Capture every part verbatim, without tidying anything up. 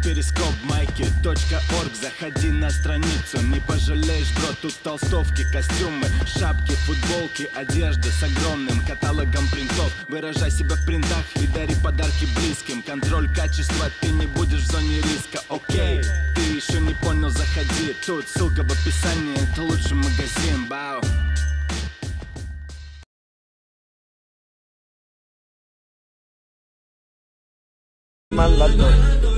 перископ майки точка орг. Заходи на страницу, не пожалеешь, бро. Тут толстовки, костюмы, шапки, футболки, одежда с огромным каталогом принтов. Выражай себя в принтах и дари подарки близким. Контроль качества, ты не будешь в зоне риска. Окей, ты еще не понял, заходи. Тут ссылка в описании, это лучший магазин. Бау. Молодой.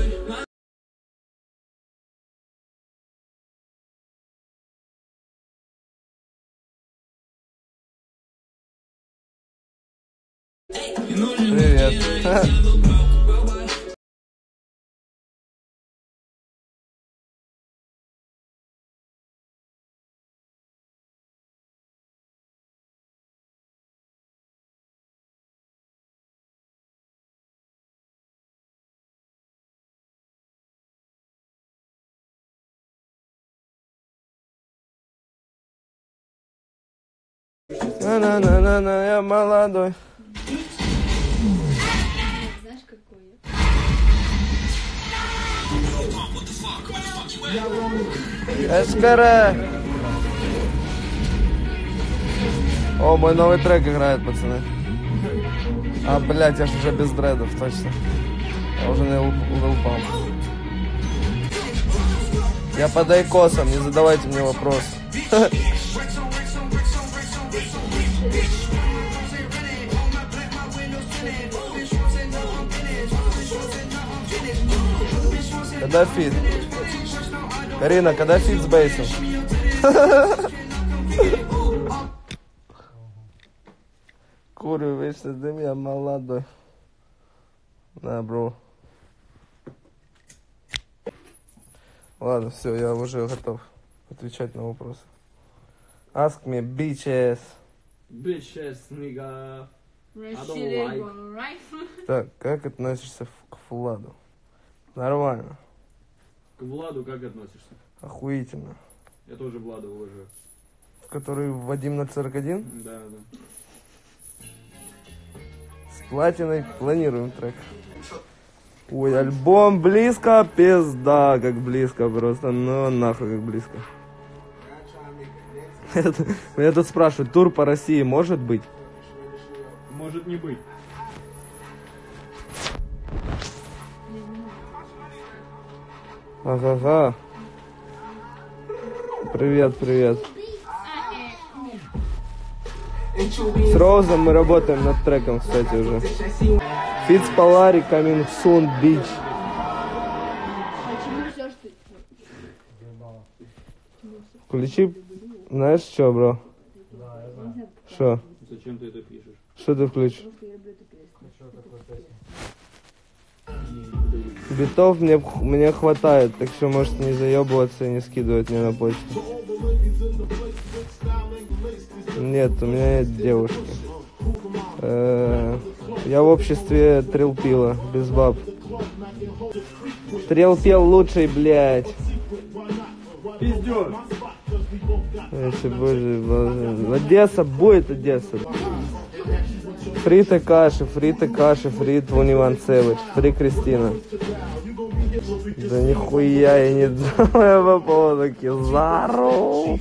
Привет. На-на-на-на-на, я молодой. Знаешь, какой я? Эскара. О, мой новый трек играет, пацаны. А, блядь, я ж уже без дредов, точно. Я уже не упал. Я под айкосом, не задавайте мне вопрос. Когда фит? Карина, когда фит с бейсом? Курю вечно дым, я молодой. На, бро. Ладно, все, я уже готов отвечать на вопросы. Ask me, bitches. Bitches, nigga. I don't like. Так, как относишься к Владу? Нормально. К Владу как относишься? Охуительно. Я тоже Влада уважаю. Который Вадим ноль сорок один? Да, да. С платиной планируем трек. Ой, альбом близко, пизда, как близко просто, ну нахуй как близко. Меня тут спрашивают, тур по России может быть? Может не быть. Ага-га. Привет, привет. С Роузом мы работаем над треком, кстати, уже. Фитц Полари, coming soon, bitch. Включи, знаешь что, бро? Что? Зачем ты это пишешь? Что ты включишь? Битов мне, мне хватает, так что можете не заебываться и не скидывать мне на почту. Нет, у меня нет девушки. Э-э- я в обществе трилпила, без баб. Трилпил лучший, блядь. Пиздёр. Если боже, Одесса будет Одесса. Фрита каши, фрита каши, фрит Вуниван Севич, фри Кристина. Да нихуя я не думаю по поводу Кизару.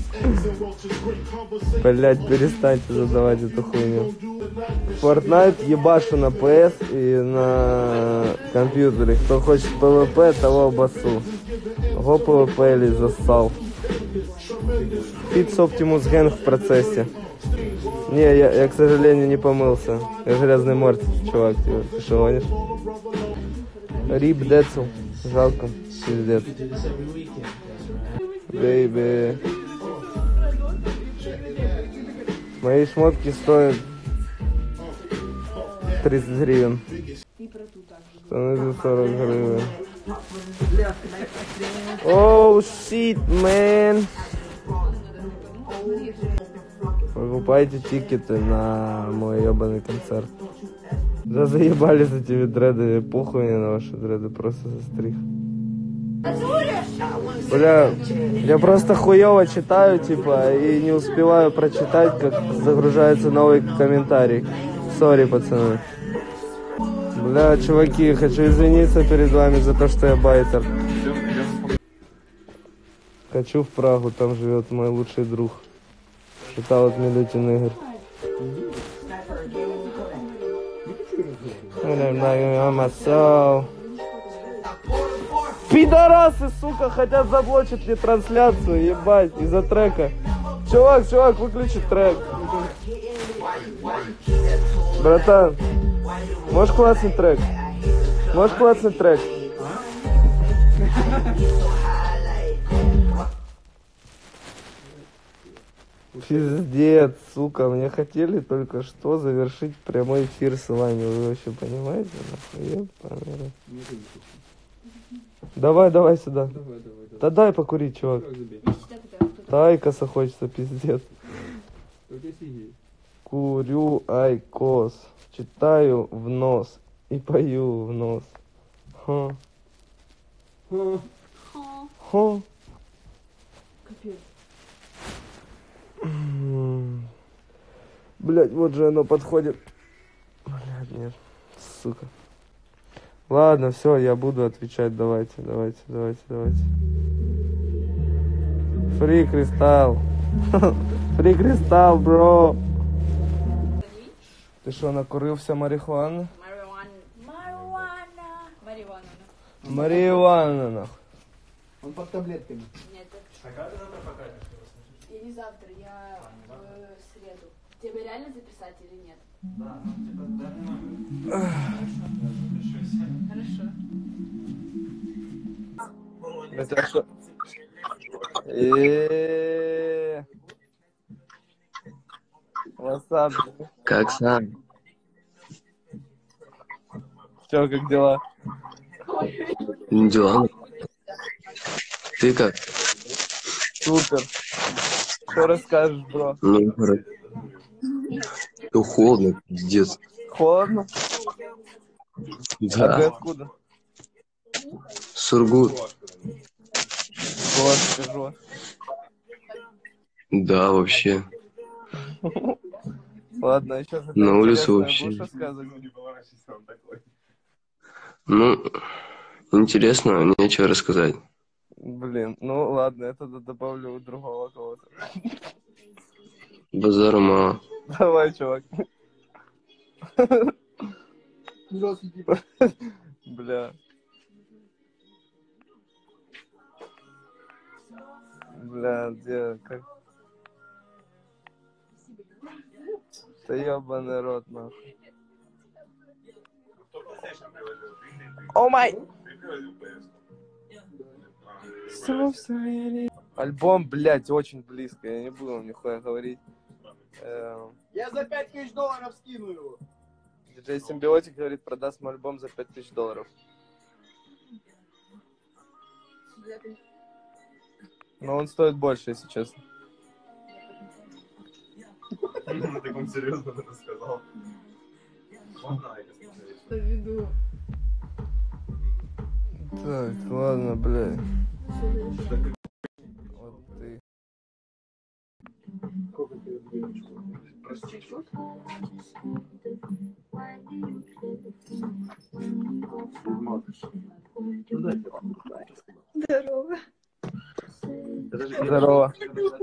Блять, перестаньте задавать эту хуйню. Fortnite ебашу на пи эс и на компьютере. Кто хочет пвп, того басу. Го пвп или засал. Фитц Оптимус Ген в процессе. Не, я, я, к сожалению, не помылся. Я грязный морд, чувак, ты, ты что гонишь? Рип Децл. Жалко, пиздец. Бейби. Мои шмотки стоят тридцать гривен. Штаны за сорок гривен. Оу, шит, мэн. Покупайте тикеты на мой ебаный концерт. Да заебали с этими дредами, похуй мне на ваши дреды, просто застриг. Бля, я просто хуёво читаю, типа, и не успеваю прочитать, как загружается новый комментарий. Сори, пацаны. Бля, чуваки, хочу извиниться перед вами за то, что я байтер. Хочу в Прагу, там живет мой лучший друг. Шутал от Милютин Игорь. Пидорасы, сука, хотят заблочить мне трансляцию, ебать, из-за трека. Чувак, чувак, выключи трек. Братан, можешь классный трек? Можешь классный трек? Пиздец, сука, мне хотели только что завершить прямой эфир с вами. Вы вообще понимаете? Нахуй, давай, давай сюда. Давай, давай, давай. Да дай покурить, чувак. Да, айкоса хочется, пиздец. Курю айкос, читаю в нос и пою в нос. Ха. Ха. Капец. Блять, вот же оно подходит. Блять, нет, сука. Ладно, все, я буду отвечать. Давайте, давайте, давайте, давайте. Фри кристалл. Фри кристалл, бро. Ты что, накурився марихуаны? Марихуана. Марихуана. Марихуана, нахуй. Он под таблетками. Нет, А когда ты завтра покажешь? я не завтра, я в среду. Тебе реально записать или нет? Да, ну типа дай мне номер. Хорошо. Хорошо. Это что? Эээ. Васап. Как сам? Чё, как дела? Дела? Ты как? Супер. Что расскажешь, бро? Ну, хорошо. Ну, холодно, пиздец. Холодно? А ты Да, откуда? Сургут. Вот, скажу. Да, вообще. Ладно, еще что-то На улицу интересное вообще. будешь рассказывать? Ну, интересно, нечего рассказать. Блин, ну ладно, я тогда добавлю другого кого-то. Базара мало. Давай, чувак. Бля. Бля, где, как? Да ебаный рот, нахуй. О май! Альбом, блядь, очень близко, я не буду вам нихуя говорить. Эм, Я за пять тысяч долларов скину его. Диджей Симбиотик говорит, продаст мой альбом за пять тысяч долларов. Но он стоит больше, если честно. Так он серьезно это сказал. Поведу. Так, ладно, бля. Вот ты. Здорово. Здорово.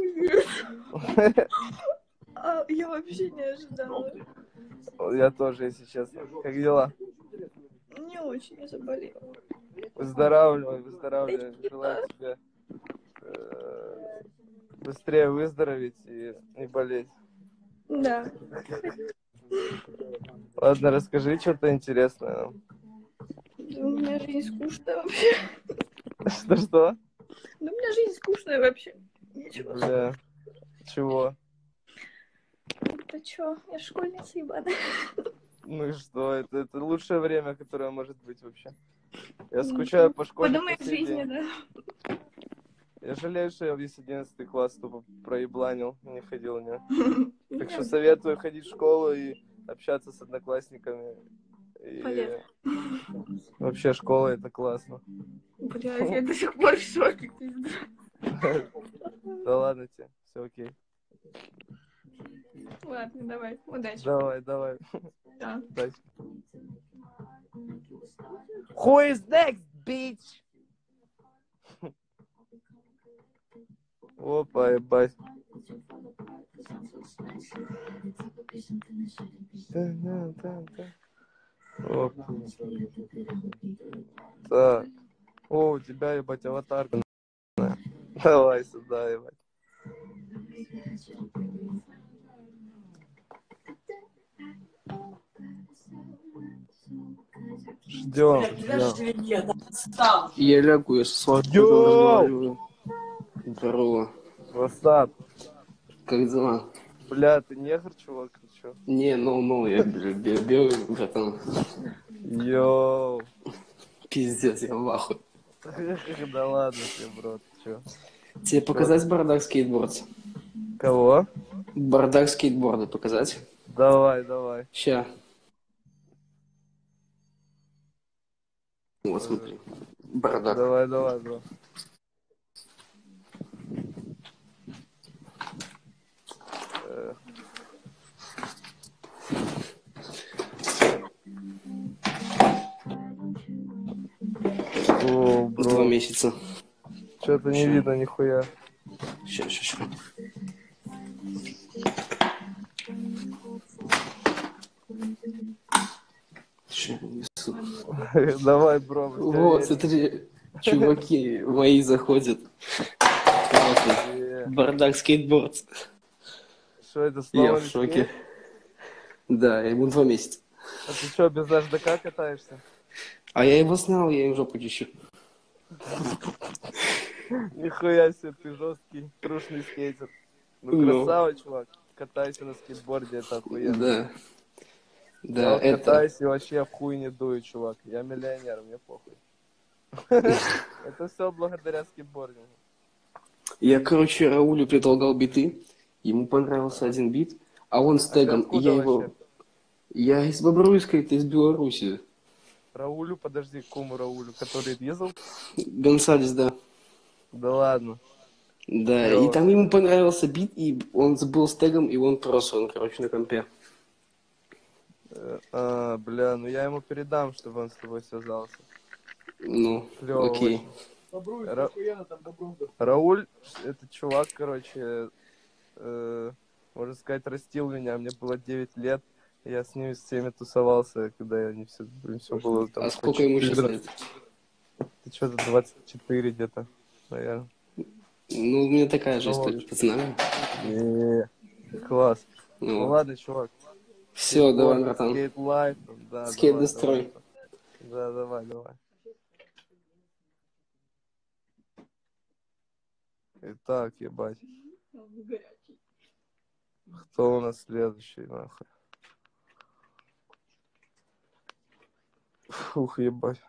А, я вообще не ожидала. Я тоже, если честно. Как дела? Не очень, я заболела. Выздоравливай, выздоравливай. Желаю тебе э, быстрее выздороветь и не болеть. Да. Ладно, расскажи что-то интересное нам. Да у меня жизнь скучная вообще. Что-что? Да у меня жизнь скучная вообще. Ничего. Бля. Чего? Да чё, я школьница ебаная. Ну и что? Это, это лучшее время, которое может быть вообще. Я скучаю по школе. Подумай по в сей жизни, день. да. Я жалею, что я весь одиннадцатый класс тупо проебланил, не ходил в него. Так что советую ходить в школу и общаться с одноклассниками. И Полезно. вообще школа это классно. Блядь, я до сих пор в шоке, пиздец. Да ладно тебе, все окей. Ладно, давай, удачи. Давай, давай. Да. Удачи. Who is next, bitch? Опа, ебать. Оп. Так. О, у тебя, ебать, аватарка. Давай сюда, ебать. Ждем, ждем. Я лягу, я с вами Йоу! разговариваю. Здорово. Васап. Как дела? Бля, ты негр, чувак, ты чё? Не, ну, ну, я бе- бе- белый, братан. Йоу. Пиздец, я в ахуе. Да ладно тебе, бро, ты чё? Тебе показать бардак скейтборд? Кого? Бардак скейтборда показать? Давай, давай. Ща. Вот, смотри. Бардак. Давай, давай, бро. Э. О, Два бро. месяца. Что-то не Чё? видно нихуя. Ща, ща, ща. Ща, несу. Давай, бро. мы тебя Вот, верим. смотри, чуваки мои заходят. Вот, Э, бардак скейтборд. Что это Я снова в не шоке. скейт? Да, ему два месяца. А ты что, без эйч ди кей катаешься? А я его снял, я им жопу чищу. Нихуя себе, ты жесткий, трушный скейтер. Ну, Ну. красава, чувак. Катайся на скейтборде, это охуенно. Да. Я Да, вот это... катаюсь и вообще в хуй не дую, чувак. Я миллионер, мне похуй. Это все благодаря скейтбордингу. Я, короче, Раулю предлагал биты. Ему понравился один бит, а он с А ты тегом. И откуда я его... вообще? Я из Бобруйска, это из Беларуси. Раулю, подожди, кому Раулю, который дизел? Гонсалес, да. Да ладно. Да, Клёво. и там ему понравился бит, и он забыл с тегом, и он просто, он, короче, на компе. Э, А, бля, ну я ему передам, чтобы он с тобой связался. Ну, Клёво окей. очень. Добруйся, Ра- охуенно там Добруйся. Рауль, это чувак, короче, э, можно сказать, растил меня. Мне было девять лет. Я с ними всеми тусовался, когда не все, все было там. А сколько ему сейчас лет? Ты что-то двадцать четыре где-то, наверное. Ну, у меня такая же Ну, история, пацанами. Не, класс. Ну Ну, ладно, чувак. все, давай, братан. Скейт лайф. Да, Скейт давай, дострой. давай. Да, давай, давай. Итак, ебать. Кто у нас следующий, нахуй? Фух, ебать.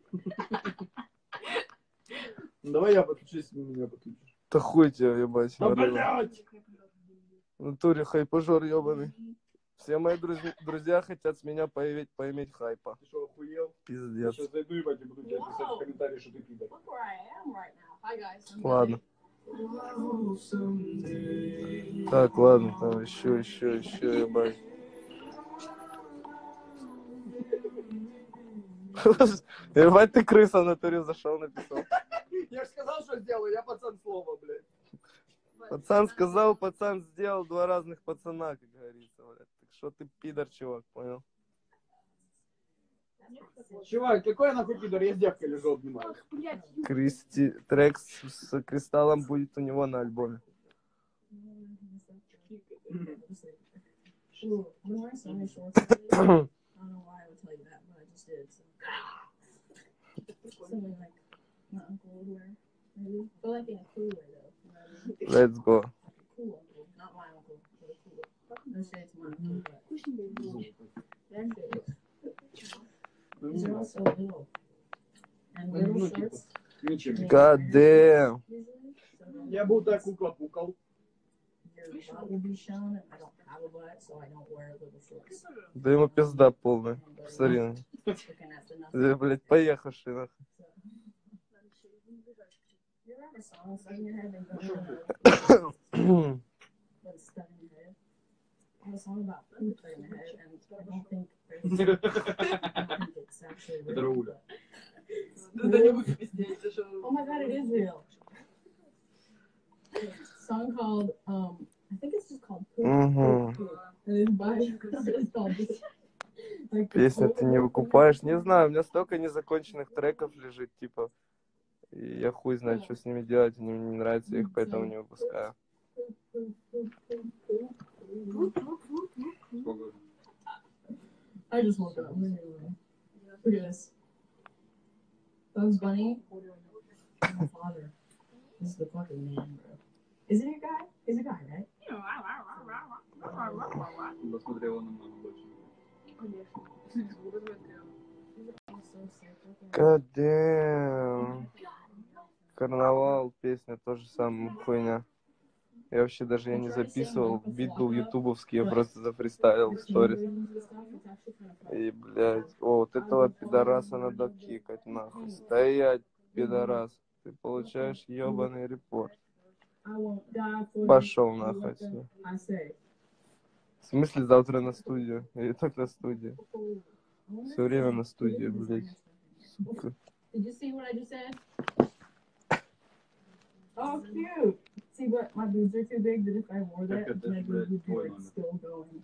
Ну, давай я подключусь, ты меня подключишь. Да хуй тебя, ебать. Да, Варила. блядь! В натуре хайпажор ебаный. Все мои друз- друзья хотят с меня поиметь, поиметь хайпа. Ты что, охуел? Я Пиздец. сейчас зайду, ебать, и буду тебе писать в комментарии, что ты пидор. Look where I am right now. Hi guys. I'm Ладно. Так, ладно, там еще, еще, еще, ебать. Ебать, ты крыса в натуре зашел, написал. Я же сказал, что сделаю, я пацан слова, блядь. Пацан сказал, пацан сделал, два разных пацана, как говорится, блядь. Так что ты пидор, чувак, понял? Чувак, какой я нахуй пидор, я с девкой лежу, обнимаю. Кристи... Трек с, с Кристаллом будет у него на альбоме. Ooh, when I saw my shorts today, I don't know why I would tell you that, but I just did. So. Something like my uncle would wear, maybe. But like in a cool way though. You know what I mean? Let's go. Cool uncle, not my uncle, but a cool. No shade to my uncle, but that shit. These are all so little. And little shorts. Ничего. God damn. Usually, so Я бы так кукла пукал. your butt will be shown. I don't have a butt, so I don't wear little shorts. Да ему пизда полная. Посмотри. на- Looking after nothing. Да, блядь, поехавший, нахуй. You ever have a song stuck in your head and you don't know but it's stuck in your head? I have a song about poop stuck in my head, and I don't think there's, I don't think it's actually Это real. Рауля. but Да не буду пиздеть, ты что? Oh my god, it is real. Song called, um, I think it's just called Poop, Угу. Poop, Poop. And it's by, it's called just, like, Песню ты не выкупаешь. Не знаю, у меня столько незаконченных треков лежит, типа. И я хуй знает, что с ними делать. Мне не нравится их, поэтому не выпускаю. I just woke up. Look at this. Bugs Bunny. My father. This is the fucking man, bro. Isn't he a guy? He's a guy, right? Посмотрела намного больше. God damn. Карнавал, песня, тоже самая хуйня. Я вообще даже я не записывал. Бит был ютубовский, я просто зафристайлил в сторис. И, блядь, о, вот этого пидораса надо кикать, нахуй. Стоять, пидорас. Ты получаешь ебаный репорт. Пошел нахуй отсюда. В смысле завтра на студию? Или так на студию? Все время на студию, блядь. Сука. Did you see what I just said? Oh, cute. See, but my boobs are too big that if I wore that, Так это my ж, boobs блядь, would be твой like номер. still going.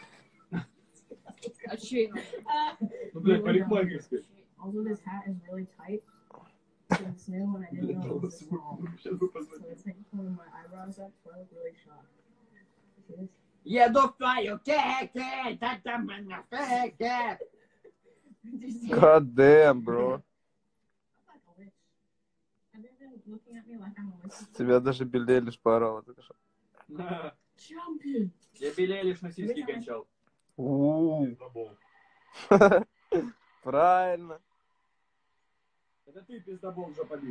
А чей? Ну, блядь, парикмахерская. Also, this hat is really tight. So it's new and I didn't know it was this small. Сейчас бы So посмотрел. it's like pulling my eyebrows up, so I look really shocked. See this? Еду в твою кеке, та-там на кеке. Did you see it? God damn, bro. I'm like a witch. Have you been looking at me like I'm a witch? С тебя даже Билли лишь поорал. Это что? Champion! Я белее лишь на сиськи кончал. У-у-у. Забыл. Правильно. Это ты, пиздобол, жополист.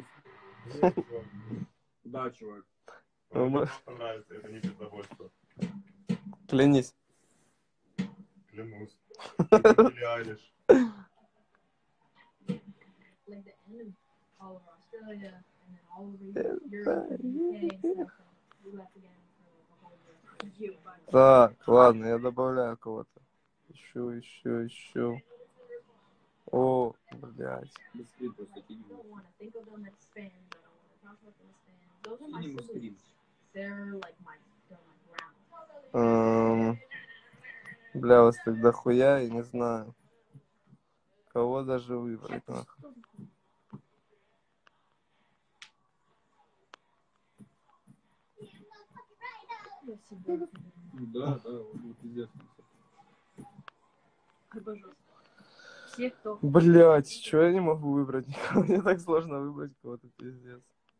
Да, чувак. Ну, мы- Мне просто нравится, это не пиздобольство. Клянись. Клянусь. Это Билли Айлиш. Like the end of all of Australia and then all over Europe and U K and stuff. And we left again for like a whole year. Так, ладно, я добавляю кого-то. Ищу, ищу, ищу. О, блядь. Быстрее просто кинь. I don't want to think of them as fans. I don't want to talk about them as fans. Those are my Кинь ему siblings. скрин. They're like my, they're my ground. Эм, Бля, вас так дохуя, я не знаю. Кого даже выбрать, нахуй. Ну да, да, вот пиздец. Все, кто... Блять, что я не могу выбрать никого? Мне так сложно выбрать кого-то, пиздец.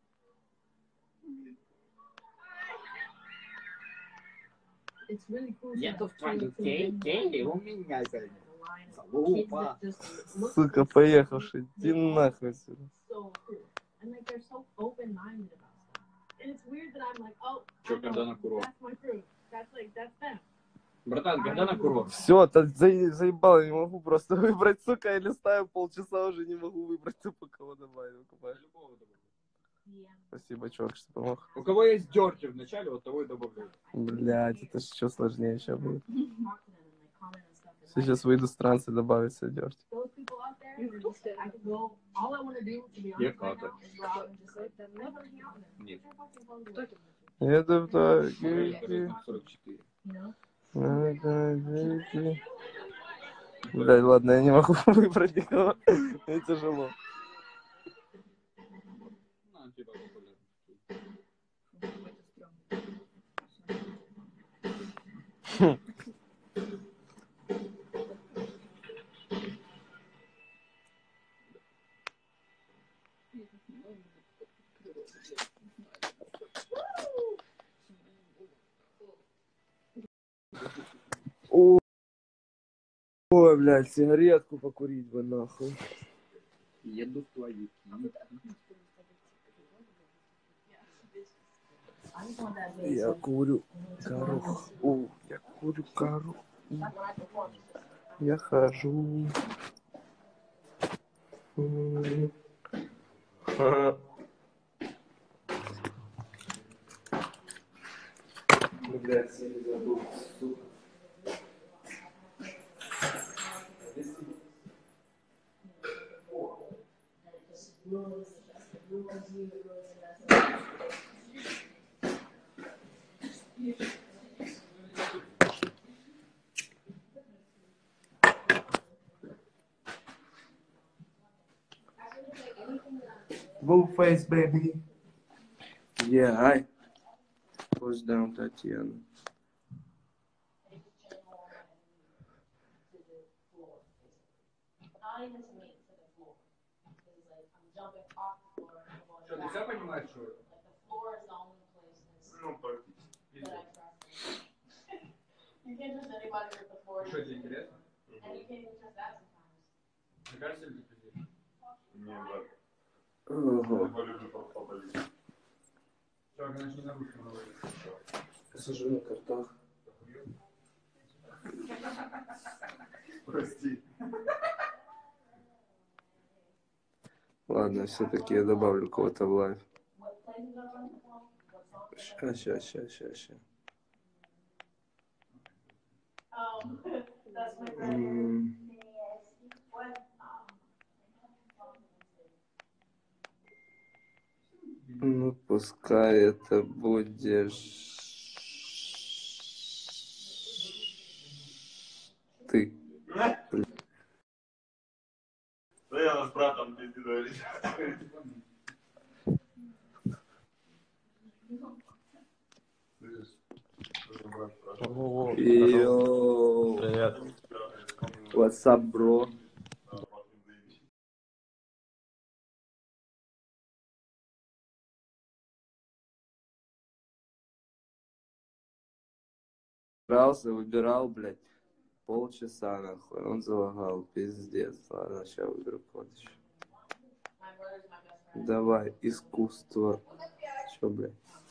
It's really cool. Еду в to- твою to win, кеке, like, у меня the сегодня. line of Залупа. kids that just look Сука, like поехавший, they иди all нахуй look отсюда. so cool. And like they're so open-minded about stuff. And it's weird that I'm like, oh, Чё, I know, когда на курорт? that's my crew. That's like, that's them. Братан, когда на курорт? Все, за, заебал, я не могу просто выбрать, сука, я листаю полчаса, уже не могу выбрать, тупо кого добавить. выкупаешь. Yeah. Спасибо, чувак, что помог. У кого есть дерти в начале, вот того и добавляю. Блять, это ж еще сложнее сейчас будет. Talk to them and like comment on stuff. And like, Сейчас выйду с транса, добавится дерт. those people out there, they're just like, I could go, all I want to do, to be Я honest, right ката. now, is go out and just like, never hang out with them. Нет. They're fucking close to it, Это так. сорок четыре. you know? Блять, ладно, я не могу выбрать никого. Мне тяжело. Ну, типа популярный. О, ой, блядь, сигаретку покурить бы нахуй. Еду в твою кеке. I just want that bass. Я курю кору. О, я курю кору. Я хожу. М. Ха. Блядь, сильно забыл, сука. Blueface, baby. Yeah, hi. Push down, Tatiana. Что, ты все понимаешь, что? Ну, практически. Что, тебе интересно? Мгм. Мне кажется, или ты пиздишь? Не, да. Ого. Я полюблю поболеть. Чувак, иначе не на русском говорит. Сажу на картах. Прости. Ладно, все-таки я добавлю кого-то в лайв. Ща, ща, ща, ща, ща. М. Ну, пускай это будешь ты. Да я с братом пизди говорить. Слышишь? Брат, брат. Йоу. Привет. What's up, bro? Да, пахнет заебись. Выбирался, выбирал, блядь, полчаса, нахуй. Он залагал, пиздец. Ладно, сейчас выберу код еще. Давай, искусство. Че, блядь?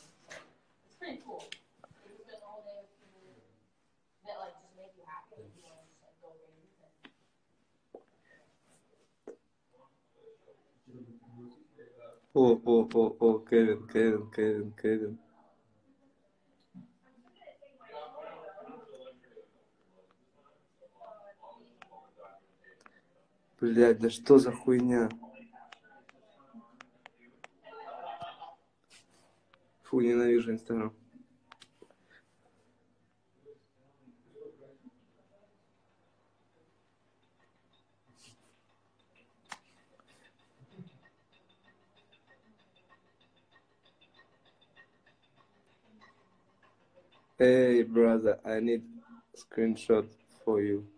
О, о, о, о, Кевин, Кевин, Кевин, Кевин. Блядь, да что за хуйня? Фу, ненавижу Инстаграм. Hey, brother, I need screenshot for you.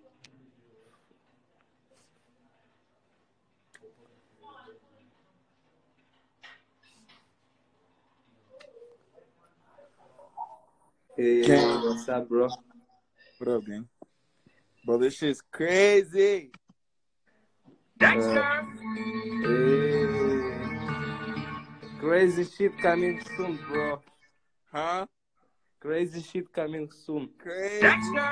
Hey, Gang. what's up, bro? What up, gang? Bro, this shit's crazy. Uh, hey. Crazy shit coming soon, bro. Huh? Crazy shit coming soon. Crazy.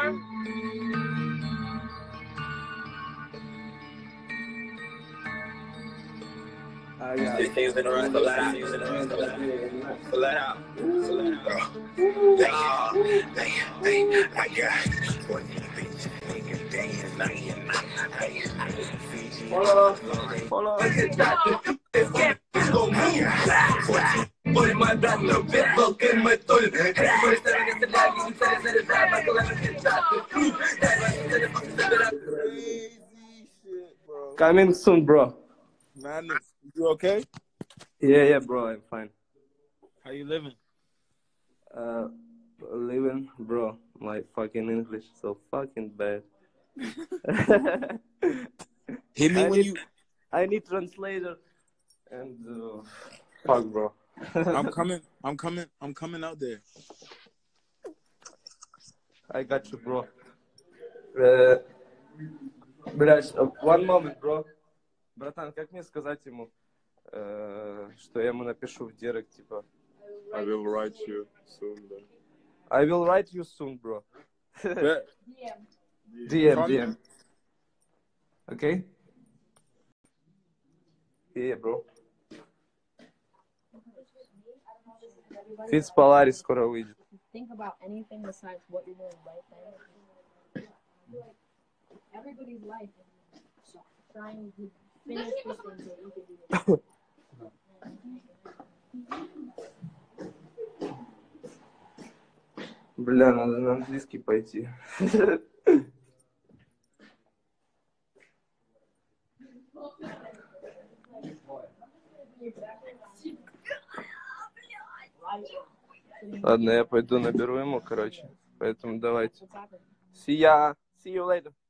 I got Things in the rest, so let out. So let out. So let out. Hey, hey, I got twenty bitches, day and night and night. Hey, Follow, follow. Ой, мой брат, но без волка мы толь. Эй, мой старый, не стреляй, не стреляй, заряжай, по голове кричат. Дай вас цели, после забирать. Crazy shit, bro. Coming soon, bro. Man, you okay? Yeah, yeah, bro, I'm fine. How you living? Uh, living, bro. My fucking English so fucking bad. Hit me I when need, you. I need translator. And uh, fuck, bro. I'm coming. I'm coming. I'm coming out there. I got you, bro. Uh, блядь, one moment, bro. Братан, как мне сказать ему, э, что я ему напишу в директ, типа? I will write you soon, да. I will write you soon, bro. Bet. ди эм, Call ди me. эм. Okay? Yeah, bro. Фитц Поларис скоро выйдет. Think about anything besides what you're doing right then. Everybody's life is trying to finish this thing so you can do it. Бля, надо на английский пойти. Ладно, я пойду наберу ему, короче. Поэтому давайте. See ya. See you later.